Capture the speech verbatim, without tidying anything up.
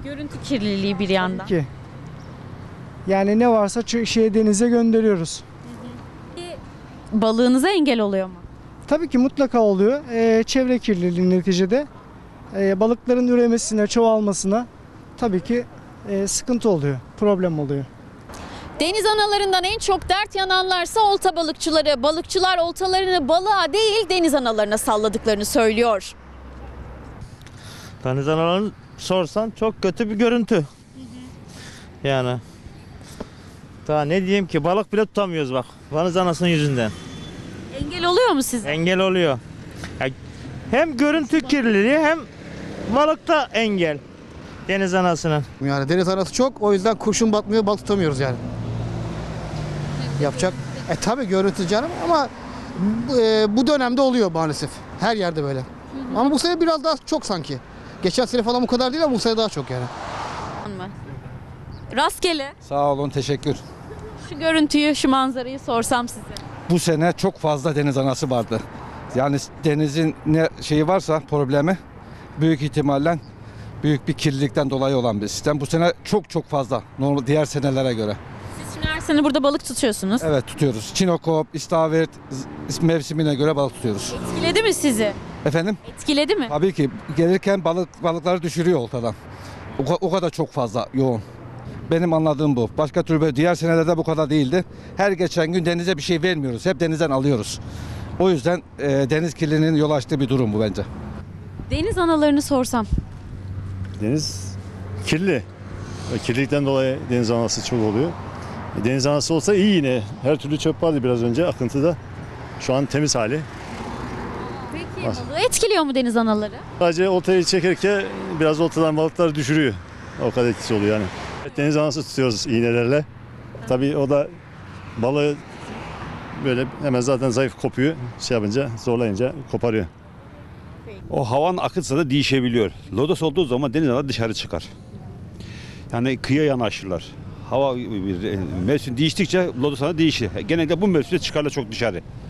Görüntü kirliliği bir yandan. Ki yani ne varsa ç- şeye denize gönderiyoruz. Balığınıza engel oluyor mu? Tabii ki mutlaka oluyor. Ee, çevre kirliliği neticede. Ee, balıkların üremesine, çoğalmasına tabii ki e, sıkıntı oluyor, problem oluyor. Deniz analarından en çok dert yananlarsa olta balıkçıları. Balıkçılar oltalarını balığa değil deniz analarına salladıklarını söylüyor. Deniz analarını sorsan çok kötü bir görüntü. Yani. Daha ne diyeyim ki, balık bile tutamıyoruz bak. Deniz anasının yüzünden. Engel oluyor mu size? Engel oluyor. Ya, hem görüntü kirliliği hem balıkta engel. Deniz anasının. Yani deniz anası çok, o yüzden kurşun batmıyor, balık tutamıyoruz yani. Yapacak. E tabi görüntü canım ama e, bu dönemde oluyor maalesef. Her yerde böyle. Ama bu sene biraz daha çok sanki. Geçen sene falan bu kadar değil ama bu sene daha çok yani. Rastgele. Sağ olun, teşekkür. Şu görüntüyü, şu manzarayı sorsam size. Bu sene çok fazla deniz anası vardı. Yani denizin ne şeyi varsa problemi büyük ihtimalle büyük bir kirlilikten dolayı olan bir sistem. Bu sene çok çok fazla normal diğer senelere göre. Siz şimdi her sene burada balık tutuyorsunuz. Evet, tutuyoruz. Çinokop, istavrit z- mevsimine göre balık tutuyoruz. Etkiledi mi sizi? Efendim? Etkiledi mi? Tabii ki gelirken balık balıkları düşürüyor oltadan. O, ka- o kadar çok fazla yoğun. Benim anladığım bu. Başka türlü böyle diğer senelerde bu kadar değildi. Her geçen gün denize bir şey vermiyoruz. Hep denizden alıyoruz. O yüzden e, deniz kirliliğinin yol açtığı bir durum bu bence. Deniz analarını sorsam. Deniz kirli. Ve kirlilikten dolayı deniz anası çok oluyor. E, Deniz anası olsa iyi yine. Her türlü çöp vardı biraz önce akıntıda. Şu an temiz hali. Peki balığı etkiliyor mu deniz anaları? Sadece oltayı çekerken biraz oltadan balıkları düşürüyor. O kadar etkisi oluyor yani. Deniz anası tutuyoruz iğnelerle. Tabii o da balığı böyle hemen zaten zayıf kopuyor. Şey yapınca, zorlayınca koparıyor. O havanın akıntısı da değişebiliyor. Lodos olduğu zaman deniz anası dışarı çıkar. Yani kıyıya yanaşırlar. Hava mevsim değiştikçe lodos anası değişir. Genelde bu mevsimde çıkarlar çok dışarı.